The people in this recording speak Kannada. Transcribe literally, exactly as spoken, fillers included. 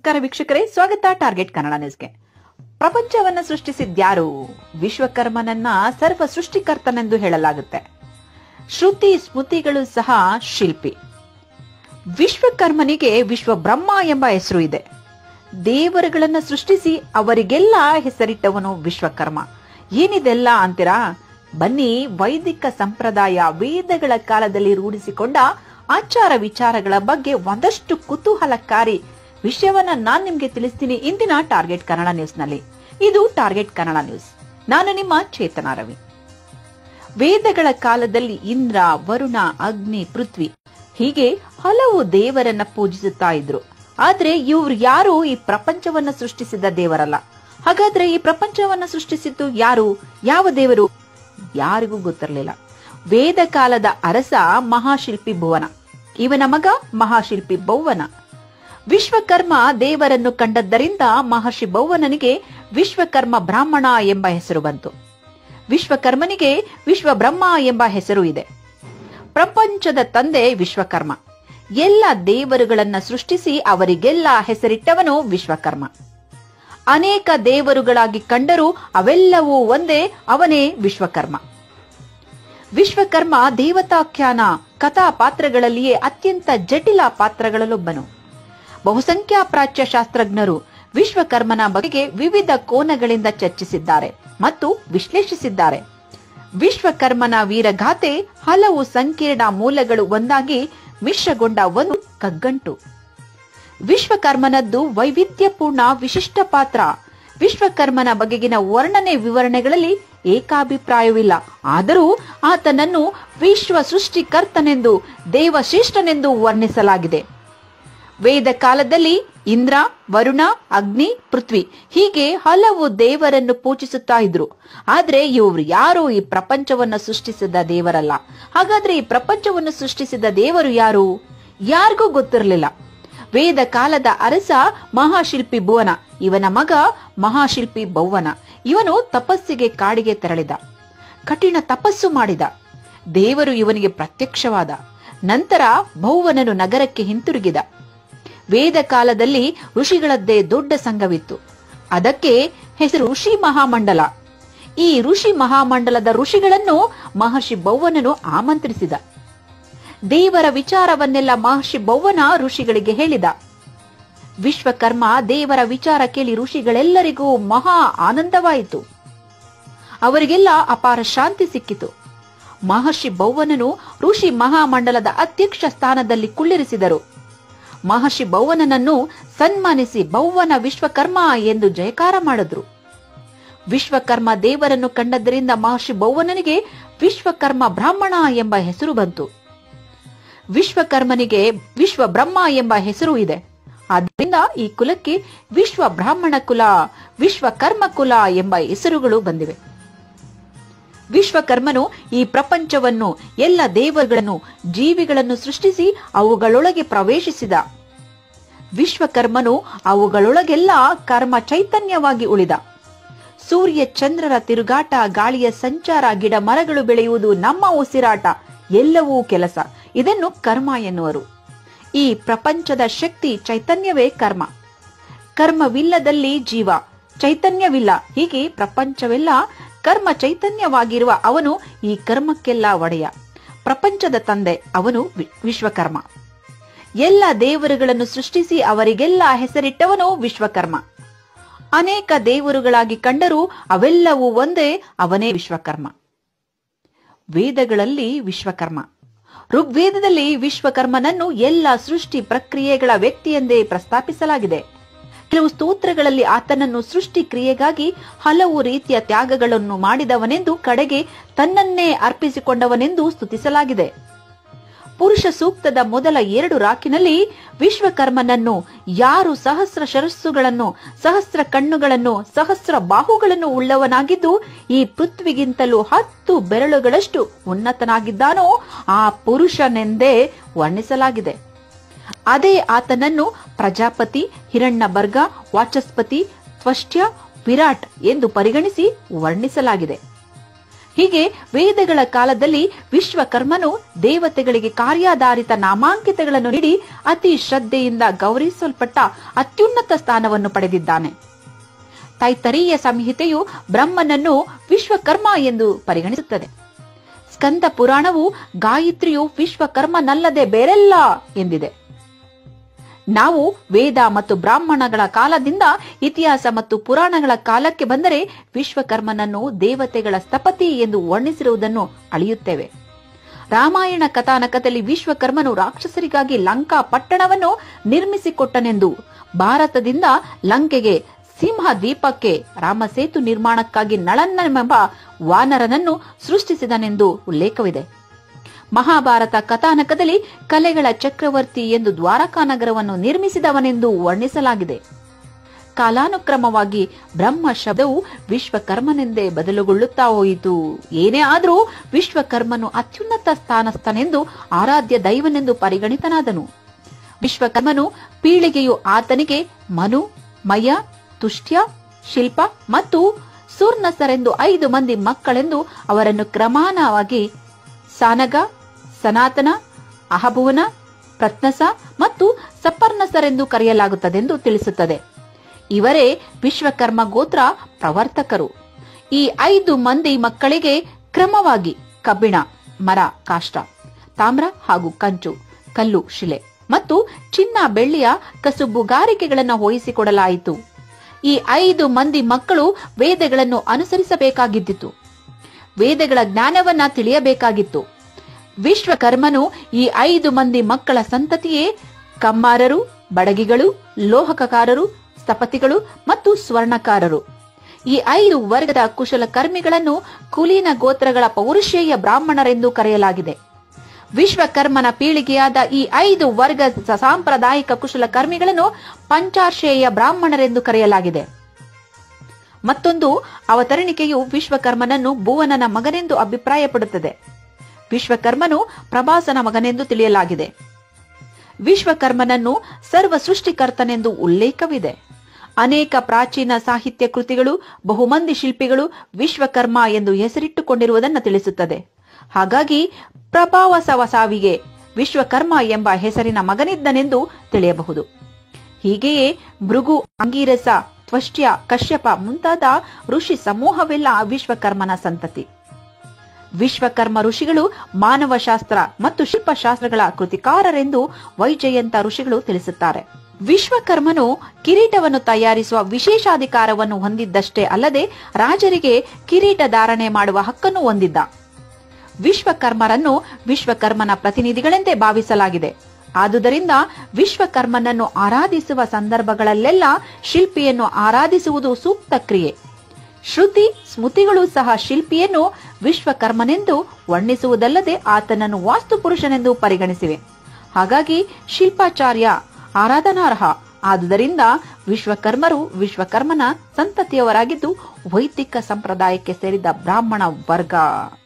ನಮಸ್ಕಾರ ವೀಕ್ಷಕರೇ, ಸ್ವಾಗತ ಟಾರ್ಗೆಟ್ ಕನ್ನಡ ನ್ಯೂಸ್ಗೆ. ಪ್ರಪಂಚವನ್ನ ಸೃಷ್ಟಿಸಿದ್ಯಾರು? ವಿಶ್ವಕರ್ಮನನ್ನ ಸರ್ವ ಸೃಷ್ಟಿಕರ್ತನೆಂದು ಹೇಳಲಾಗುತ್ತೆ. ಶ್ರುತಿ ಸ್ಮೃತಿಗಳು ಸಹ ಶಿಲ್ಪಿ. ವಿಶ್ವಕರ್ಮನಿಗೆ ವಿಶ್ವ ಬ್ರಹ್ಮ ಎಂಬ ಹೆಸರು ಇದೆ. ದೇವರುಗಳನ್ನ ಸೃಷ್ಟಿಸಿ ಅವರಿಗೆಲ್ಲ ಹೆಸರಿಟ್ಟವನು ವಿಶ್ವಕರ್ಮ. ಏನಿದೆಲ್ಲ ಅಂತೀರಾ? ಬನ್ನಿ, ವೈದಿಕ ಸಂಪ್ರದಾಯ ವೇದಗಳ ಕಾಲದಲ್ಲಿ ರೂಢಿಸಿಕೊಂಡ ಆಚಾರ ವಿಚಾರಗಳ ಬಗ್ಗೆ ಒಂದಷ್ಟು ಕುತೂಹಲಕಾರಿ ವಿಷಯವನ್ನ ನಾನ್ ನಿಮ್ಗೆ ತಿಳಿಸ್ತೀನಿ ಇಂದಿನ ಟಾರ್ಗೆಟ್ ಕನ್ನಡ ನ್ಯೂಸ್ ನಲ್ಲಿ. ಇದು ಟಾರ್ಗೆಟ್ ಕನ್ನಡ ನ್ಯೂಸ್. ನಾನು ನಿಮ್ಮ ಚೇತನ ರವಿ. ವೇದಗಳ ಕಾಲದಲ್ಲಿ ಇಂದ್ರ, ವರುಣ, ಅಗ್ನಿ, ಪೃಥ್ವಿ ಹೀಗೆ ಹಲವು ದೇವರನ್ನ ಪೂಜಿಸುತ್ತಾ ಇದ್ರು. ಆದ್ರೆ ಇವ್ರು ಯಾರು ಈ ಪ್ರಪಂಚವನ್ನ ಸೃಷ್ಟಿಸಿದ ದೇವರಲ್ಲ. ಹಾಗಾದ್ರೆ ಈ ಪ್ರಪಂಚವನ್ನ ಸೃಷ್ಟಿಸಿದ್ದು ಯಾರು? ಯಾವ ದೇವರು? ಯಾರಿಗೂ ಗೊತ್ತಿರಲಿಲ್ಲ. ವೇದ ಕಾಲದ ಅರಸ ಮಹಾಶಿಲ್ಪಿ ಭುವನ, ಇವನ ಮಗ ಮಹಾಶಿಲ್ಪಿ ಬೌವನ. ವಿಶ್ವಕರ್ಮ ದೇವರನ್ನು ಕಂಡದ್ದರಿಂದ ಮಹರ್ಷಿ ಬೌವನನಿಗೆ ವಿಶ್ವಕರ್ಮ ಬ್ರಾಹ್ಮಣ ಎಂಬ ಹೆಸರು ಬಂತು. ವಿಶ್ವಕರ್ಮನಿಗೆ ವಿಶ್ವ ಬ್ರಹ್ಮ ಎಂಬ ಹೆಸರು ಇದೆ. ಪ್ರಪಂಚದ ತಂದೆ ವಿಶ್ವಕರ್ಮ. ಎಲ್ಲ ದೇವರುಗಳನ್ನ ಸೃಷ್ಟಿಸಿ ಅವರಿಗೆಲ್ಲ ಹೆಸರಿಟ್ಟವನು ವಿಶ್ವಕರ್ಮ. ಅನೇಕ ದೇವರುಗಳಾಗಿ ಕಂಡರೂ ಅವೆಲ್ಲವೂ ಒಂದೇ, ಅವನೇ ವಿಶ್ವಕರ್ಮ. ವಿಶ್ವಕರ್ಮ ದೇವತಾಖ್ಯಾನ ಕಥಾ ಪಾತ್ರಗಳಲ್ಲಿಯೇ ಅತ್ಯಂತ ಜಟಿಲ ಪಾತ್ರಗಳಲ್ಲೊಬ್ಬನು. ಬಹುಸಂಖ್ಯಾ ಪ್ರಾಚ್ಯ ಶಾಸ್ತ್ರಜ್ಞರು ವಿಶ್ವಕರ್ಮನ ಬಗೆಗೆ ವಿವಿಧ ಕೋನಗಳಿಂದ ಚರ್ಚಿಸಿದ್ದಾರೆ ಮತ್ತು ವಿಶ್ಲೇಷಿಸಿದ್ದಾರೆ. ವಿಶ್ವಕರ್ಮನ ವೀರಗಾಥೆ ಹಲವು ಸಂಕೀರ್ಣ ಮೂಲಗಳು ಒಂದಾಗಿ ಮಿಶ್ರಗೊಂಡ ಒಂದು ಕಗ್ಗಂಟು. ವಿಶ್ವಕರ್ಮನದ್ದು ವೈವಿಧ್ಯಪೂರ್ಣ ವಿಶಿಷ್ಟ ಪಾತ್ರ. ವಿಶ್ವಕರ್ಮನ ಬಗೆಗಿನ ವರ್ಣನೆ ವಿವರಣೆಗಳಲ್ಲಿ ಏಕಾಭಿಪ್ರಾಯವಿಲ್ಲ. ಆದರೂ ಆತನನ್ನು ವಿಶ್ವ ಸೃಷ್ಟಿಕರ್ತನೆಂದು, ದೇವಶ್ರೇಷ್ಠನೆಂದು ವರ್ಣಿಸಲಾಗಿದೆ. ವೇದ ಕಾಲದಲ್ಲಿ ಇಂದ್ರ, ವರುಣ, ಅಗ್ನಿ, ಪೃಥ್ವಿ ಹೀಗೆ ಹಲವು ದೇವರನ್ನು ಪೂಜಿಸುತ್ತಾ ಇದ್ರು. ಆದ್ರೆ ಇವರು ಯಾರು ಈ ಪ್ರಪಂಚವನ್ನು ಸೃಷ್ಟಿಸಿದ ದೇವರಲ್ಲ. ಹಾಗಾದ್ರೆ ಈ ಪ್ರಪಂಚವನ್ನು ಸೃಷ್ಟಿಸಿದ ದೇವರು ಯಾರು? ಯಾರಿಗೂ ಗೊತ್ತಿರಲಿಲ್ಲ. ವೇದ ಕಾಲದ ಅರಸ ಮಹಾಶಿಲ್ಪಿ ಭುವನ, ಇವನ ಮಗ ಮಹಾಶಿಲ್ಪಿ ಬೌವನ. ಇವನು ತಪಸ್ಸಿಗೆ ಕಾಡಿಗೆ ತೆರಳಿದ. ಕಠಿಣ ತಪಸ್ಸು ಮಾಡಿದ. ದೇವರು ಇವನಿಗೆ ಪ್ರತ್ಯಕ್ಷವಾದ. ನಂತರ ಬೌವನನು ನಗರಕ್ಕೆ ಹಿಂತಿರುಗಿದ. ವೇದ ಕಾಲದಲ್ಲಿ ಋಷಿಗಳದ್ದೇ ದೊಡ್ಡ ಸಂಘವಿತ್ತು. ಅದಕ್ಕೆ ಹೆಸರು ಋಷಿ ಮಹಾಮಂಡಲ. ಈ ಋಷಿ ಮಹಾಮಂಡಲದ ಋಷಿಗಳನ್ನು ಮಹರ್ಷಿ ಬೌವನನು ಆಮಂತ್ರಿಸಿದ. ದೇವರ ವಿಚಾರವನ್ನೆಲ್ಲ ಮಹರ್ಷಿ ಬೌವನ ಋಷಿಗಳಿಗೆ ಹೇಳಿದ. ವಿಶ್ವಕರ್ಮ ದೇವರ ವಿಚಾರ ಕೇಳಿ ಋಷಿಗಳೆಲ್ಲರಿಗೂ ಮಹಾ ಆನಂದವಾಯಿತು. ಅವರಿಗೆಲ್ಲ ಅಪಾರ ಶಾಂತಿ ಸಿಕ್ಕಿತು. ಮಹರ್ಷಿ ಬೌವನನು ಋಷಿ ಮಹಾಮಂಡಲದ ಅಧ್ಯಕ್ಷ ಸ್ಥಾನದಲ್ಲಿ ಕುಳ್ಳಿರಿಸಿದರು. ಮಹರ್ಷಿ ಬೌವನನನ್ನು ಸನ್ಮಾನಿಸಿ ಬೌವನ ವಿಶ್ವಕರ್ಮ ಎಂದು ಜಯಕಾರ ಮಾಡಿದ್ರು. ವಿಶ್ವಕರ್ಮ ದೇವರನ್ನು ಕಂಡದ್ದರಿಂದ ಮಹರ್ಷಿ ಬೌವನನಿಗೆ ವಿಶ್ವಕರ್ಮ ಬ್ರಾಹ್ಮಣ ಎಂಬ ಹೆಸರು ಬಂತು. ವಿಶ್ವಕರ್ಮನಿಗೆ ವಿಶ್ವ ಬ್ರಹ್ಮ ಎಂಬ ಹೆಸರು ಇದೆ. ಆದ್ದರಿಂದ ಈ ಕುಲಕ್ಕೆ ವಿಶ್ವ ಬ್ರಾಹ್ಮಣ ಕುಲ, ವಿಶ್ವಕರ್ಮ ಕುಲ ಎಂಬ ಹೆಸರುಗಳು ಬಂದಿವೆ. ವಿಶ್ವಕರ್ಮನು ಈ ಪ್ರಪಂಚವನ್ನು, ಎಲ್ಲ ದೇವರುಗಳನ್ನು, ಜೀವಿಗಳನ್ನು ಸೃಷ್ಟಿಸಿ ಅವುಗಳೊಳಗೆ ಪ್ರವೇಶಿಸಿದ. ವಿಶ್ವಕರ್ಮನು ಅವುಗಳೊಳಗೆಲ್ಲ ಕರ್ಮ ಚೈತನ್ಯವಾಗಿ ಉಳಿದ. ಸೂರ್ಯ ಚಂದ್ರರ ತಿರುಗಾಟ, ಗಾಳಿಯ ಸಂಚಾರ, ಗಿಡ ಮರಗಳು ಬೆಳೆಯುವುದು, ನಮ್ಮ ಉಸಿರಾಟ ಎಲ್ಲವೂ ಕೆಲಸ. ಇದನ್ನು ಕರ್ಮ ಎನ್ನುವರು. ಈ ಪ್ರಪಂಚದ ಶಕ್ತಿ ಚೈತನ್ಯವೇ ಕರ್ಮ. ಕರ್ಮವಿಲ್ಲದಲ್ಲಿ ಜೀವ, ಚೈತನ್ಯವಿಲ್ಲ. ಹೀಗೆ ಪ್ರಪಂಚವೆಲ್ಲ ಕರ್ಮ ಚೈತನ್ಯವಾಗಿರುವ ಅವನು ಈ ಕರ್ಮಕ್ಕೆಲ್ಲ ಒಡೆಯ. ಪ್ರಪಂಚದ ತಂದೆ ಅವನು ವಿಶ್ವಕರ್ಮ. ಎಲ್ಲ ದೇವರುಗಳನ್ನು ಸೃಷ್ಟಿಸಿ ಅವರಿಗೆಲ್ಲ ಹೆಸರಿಟ್ಟವನು ವಿಶ್ವಕರ್ಮ. ಅನೇಕ ದೇವರುಗಳಾಗಿ ಕಂಡರೂ ಅವೆಲ್ಲವೂ ಒಂದೇ, ಅವನೇ ವಿಶ್ವಕರ್ಮ. ವೇದಗಳಲ್ಲಿ ವಿಶ್ವಕರ್ಮ, ಋಗ್ವೇದದಲ್ಲಿ ವಿಶ್ವಕರ್ಮನನ್ನು ಎಲ್ಲ ಸೃಷ್ಟಿ ಪ್ರಕ್ರಿಯೆಗಳ ವ್ಯಕ್ತಿಯೆಂದೇ ಪ್ರಸ್ತಾಪಿಸಲಾಗಿದೆ. ಕೆಲವು ಸ್ತೋತ್ರಗಳಲ್ಲಿ ಆತನನ್ನು ಸೃಷ್ಟಿ ಕ್ರಿಯೆಗಾಗಿ ಹಲವು ರೀತಿಯ ತ್ಯಾಗಗಳನ್ನು ಮಾಡಿದವನೆಂದು, ಕಡೆಗೆ ತನ್ನನ್ನೇ ಅರ್ಪಿಸಿಕೊಂಡವನೆಂದು ಸ್ತುತಿಸಲಾಗಿದೆ. ಪುರುಷ ಸೂಕ್ತದ ಮೊದಲ ಎರಡು ರಾಕಿನಲ್ಲಿ ವಿಶ್ವಕರ್ಮನನ್ನು ಯಾರು ಸಹಸ್ರ ಶರಸ್ಸುಗಳನ್ನು, ಸಹಸ್ರ ಕಣ್ಣುಗಳನ್ನು, ಸಹಸ್ರ ಬಾಹುಗಳನ್ನು ಉಳ್ಳವನಾಗಿದ್ದು ಈ ಪೃಥ್ವಿಗಿಂತಲೂ ಹತ್ತು ಬೆರಳುಗಳಷ್ಟು ಉನ್ನತನಾಗಿದ್ದಾನೋ ಆ ಪುರುಷನೆಂದೇ ವರ್ಣಿಸಲಾಗಿದೆ. ಅದೇ ಆತನನ್ನು ಪ್ರಜಾಪತಿ, ಹಿರಣ್ಯಬರ್ಗ, ವಾಚಸ್ಪತಿ, ತ್ವಷ್ಟ್ಯ, ವಿರಾಟ್ ಎಂದು ಪರಿಗಣಿಸಿ ವರ್ಣಿಸಲಾಗಿದೆ. ಹೀಗೆ ವೇದಗಳ ಕಾಲದಲ್ಲಿ ವಿಶ್ವಕರ್ಮನು ದೇವತೆಗಳಿಗೆ ಕಾರ್ಯಾಧಾರಿತ ನಾಮಾಂಕಿತಗಳನ್ನು ನೀಡಿ ಅತಿ ಶ್ರದ್ಧೆಯಿಂದ ಗೌರವಿಸಲ್ಪಟ್ಟ ಅತ್ಯುನ್ನತ ಸ್ಥಾನವನ್ನು ಪಡೆದಿದ್ದಾನೆ. ತೈತರೀಯ ಸಂಹಿತೆಯು ಬ್ರಹ್ಮನನ್ನು ವಿಶ್ವಕರ್ಮ ಎಂದು ಪರಿಗಣಿಸುತ್ತದೆ. ಸ್ಕಂದ ಪುರಾಣವು ಗಾಯತ್ರಿಯು ವಿಶ್ವಕರ್ಮನಲ್ಲದೆ ಬೇರೆಲ್ಲ ಎಂದಿದೆ. ನಾವು ವೇದ ಮತ್ತು ಬ್ರಾಹ್ಮಣಗಳ ಕಾಲದಿಂದ ಇತಿಹಾಸ ಮತ್ತು ಪುರಾಣಗಳ ಕಾಲಕ್ಕೆ ಬಂದರೆ ವಿಶ್ವಕರ್ಮನನ್ನು ದೇವತೆಗಳ ಸ್ಥಪತಿ ಎಂದು ವರ್ಣಿಸಿರುವುದನ್ನು ಅಳೆಯುತ್ತೇವೆ. ರಾಮಾಯಣ ಕಥಾನಕದಲ್ಲಿ ವಿಶ್ವಕರ್ಮನು ರಾಕ್ಷಸರಿಗಾಗಿ ಲಂಕಾ ಪಟ್ಟಣವನ್ನು ನಿರ್ಮಿಸಿಕೊಟ್ಟನೆಂದು, ಭಾರತದಿಂದ ಲಂಕೆಗೆ ಸಿಂಹ ದ್ವೀಪಕ್ಕೆ ರಾಮಸೇತು ನಿರ್ಮಾಣಕ್ಕಾಗಿ ನಳನ್ನೆಂಬ ವಾನರನನ್ನು ಸೃಷ್ಟಿಸಿದನೆಂದು ಉಲ್ಲೇಖವಿದೆ. ಮಹಾಭಾರತ ಕಥಾನಕದಲ್ಲಿ ಕಲೆಗಳ ಚಕ್ರವರ್ತಿ ಎಂದು ದ್ವಾರಕಾ ನಗರವನ್ನು ನಿರ್ಮಿಸಿದವನೆಂದು ವರ್ಣಿಸಲಾಗಿದೆ. ಕಾಲಾನುಕ್ರಮವಾಗಿ ಬ್ರಹ್ಮ ಶಬ್ದವು ವಿಶ್ವಕರ್ಮನೆಂದೇ ಬದಲುಗೊಳ್ಳುತ್ತಾ ಹೋಯಿತು. ಏನೇ ಆದರೂ ವಿಶ್ವಕರ್ಮನು ಅತ್ಯುನ್ನತ ಸ್ಥಾನಸ್ಥನೆಂದು ಆರಾಧ್ಯ ದೈವನೆಂದು ಪರಿಗಣಿತನಾದನು. ವಿಶ್ವಕರ್ಮನು ಪೀಳಿಗೆಯು ಆತನಿಗೆ ಮನು, ಮಯ, ತುಷ್ಟ್ಯ, ಶಿಲ್ಪ ಮತ್ತು ಸೂರ್ನಸರೆಂದು ಐದು ಮಂದಿ ಮಕ್ಕಳೆಂದು ಅವರನ್ನು ಕ್ರಮಾನವಾಗಿ ಸಾನಗ, ಸನಾತನ, ಅಹಭುವನ, ಪ್ರತ್ನಸ ಮತ್ತು ಸಪರ್ನಸರೆಂದು ಕರೆಯಲಾಗುತ್ತದೆಂದು ತಿಳಿಸುತ್ತದೆ. ಇವರೇ ವಿಶ್ವಕರ್ಮ ಗೋತ್ರ ಪ್ರವರ್ತಕರು. ಈ ಐದು ಮಂದಿ ಮಕ್ಕಳಿಗೆ ಕ್ರಮವಾಗಿ ಕಬ್ಬಿಣ, ಮರ, ಕಾಷ್ಟ, ತಾಮ್ರ ಹಾಗೂ ಕಂಚು, ಕಲ್ಲು, ಶಿಲೆ ಮತ್ತು ಚಿನ್ನ, ಬೆಳ್ಳಿಯ ಕಸುಬುಗಾರಿಕೆಗಳನ್ನು ವಹಿಸಿಕೊಡಲಾಯಿತು. ಈ ಐದು ಮಂದಿ ಮಕ್ಕಳು ವೇದಗಳನ್ನು ಅನುಸರಿಸಬೇಕಾಗಿದ್ದಿತು. ವೇದಗಳ ಜ್ಞಾನವನ್ನ ತಿಳಿಯಬೇಕಾಗಿತ್ತು. ವಿಶ್ವಕರ್ಮನು ಈ ಐದು ಮಂದಿ ಮಕ್ಕಳ ಸಂತತಿಯೇ ಕಮ್ಮಾರರು, ಬಡಗಿಗಳು, ಲೋಹಕಕಾರರು, ಸ್ಥಪತಿಗಳು ಮತ್ತು ಸ್ವರ್ಣಕಾರರು. ಈ ಐದು ವರ್ಗದ ಕುಶಲಕರ್ಮಿಗಳನ್ನು ಕುಲೀನ ಗೋತ್ರಗಳ ಪೌರುಷೇಯ ಬ್ರಾಹ್ಮಣರೆಂದು ಕರೆಯಲಾಗಿದೆ. ವಿಶ್ವಕರ್ಮನ ಪೀಳಿಗೆಯಾದ ಈ ಐದು ವರ್ಗ ಸಾಂಪ್ರದಾಯಿಕ ಕುಶಲಕರ್ಮಿಗಳನ್ನು ಪಂಚಾರ್ಷೇಯ ಬ್ರಾಹ್ಮಣರೆಂದು ಕರೆಯಲಾಗಿದೆ. ಮತ್ತೊಂದು ಅವತರಣಿಕೆಯು ವಿಶ್ವಕರ್ಮನನ್ನು ಭುವನನ ಮಗನೆಂದು ಅಭಿಪ್ರಾಯಪಡುತ್ತದೆ. ವಿಶ್ವಕರ್ಮನು ಪ್ರಭಾಸನ ಮಗನೆಂದು ತಿಳಿಯಲಾಗಿದೆ. ವಿಶ್ವಕರ್ಮನನ್ನು ಸರ್ವ ಸೃಷ್ಟಿಕರ್ತನೆಂದು ಉಲ್ಲೇಖವಿದೆ. ಅನೇಕ ಪ್ರಾಚೀನ ಸಾಹಿತ್ಯ ಕೃತಿಗಳು ಬಹುಮಂದಿ ಶಿಲ್ಪಿಗಳು ವಿಶ್ವಕರ್ಮ ಎಂದು ಹೆಸರಿಟ್ಟುಕೊಂಡಿರುವುದನ್ನು ತಿಳಿಸುತ್ತದೆ. ಹಾಗಾಗಿ ಪ್ರಭಾವಸವ ಸಾವಿಗೆ ವಿಶ್ವಕರ್ಮ ಎಂಬ ಹೆಸರಿನ ಮಗನಿದ್ದನೆಂದು ತಿಳಿಯಬಹುದು. ಹೀಗೆಯೇ ಭೃಗು, ಅಂಗೀರಸ, ತ್ವಷ್ಟ್ಯ, ಕಶ್ಯಪ ಮುಂತಾದ ಋಷಿ ಸಮೂಹವೆಲ್ಲ ವಿಶ್ವಕರ್ಮನ ಸಂತತಿ. ವಿಶ್ವಕರ್ಮ ಋಷಿಗಳು ಮಾನವಶಾಸ್ತ್ರ ಮತ್ತು ಶಿಲ್ಪಶಾಸ್ತ್ರಗಳ ಕೃತಿಕಾರರೆಂದು ವೈಜಯಂತ ಋಷಿಗಳು ತಿಳಿಸುತ್ತಾರೆ. ವಿಶ್ವಕರ್ಮನು ಕಿರೀಟವನ್ನು ತಯಾರಿಸುವ ವಿಶೇಷಾಧಿಕಾರವನ್ನು ಹೊಂದಿದ್ದಷ್ಟೇ ಅಲ್ಲದೆ ರಾಜರಿಗೆ ಕಿರೀಟ ಧಾರಣೆ ಮಾಡುವ ಹಕ್ಕನ್ನು ಹೊಂದಿದ್ದ. ವಿಶ್ವಕರ್ಮರನ್ನು ವಿಶ್ವಕರ್ಮನ ಪ್ರತಿನಿಧಿಗಳೆಂದೇ ಭಾವಿಸಲಾಗಿದೆ. ಆದುದರಿಂದ ವಿಶ್ವಕರ್ಮನನ್ನು ಆರಾಧಿಸುವ ಸಂದರ್ಭಗಳಲ್ಲೆಲ್ಲ ಶಿಲ್ಪಿಯನ್ನು ಆರಾಧಿಸುವುದು ಸೂಕ್ತ ಕ್ರಿಯೆ. ಶ್ರುತಿ ಸ್ಮೃತಿಗಳು ಸಹ ಶಿಲ್ಪಿಯನ್ನು ವಿಶ್ವಕರ್ಮನೆಂದು ವರ್ಣಿಸುವುದಲ್ಲದೆ ಆತನನ್ನು ವಾಸ್ತುಪುರುಷನೆಂದು ಪರಿಗಣಿಸಿವೆ. ಹಾಗಾಗಿ ಶಿಲ್ಪಾಚಾರ್ಯ ಆರಾಧನಾರ್ಹ. ಆದುದರಿಂದ ವಿಶ್ವಕರ್ಮರು ವಿಶ್ವಕರ್ಮನ ಸಂತತಿಯವರಾಗಿದ್ದು ವೈದಿಕ ಸಂಪ್ರದಾಯಕ್ಕೆ ಸೇರಿದ ಬ್ರಾಹ್ಮಣ ವರ್ಗ.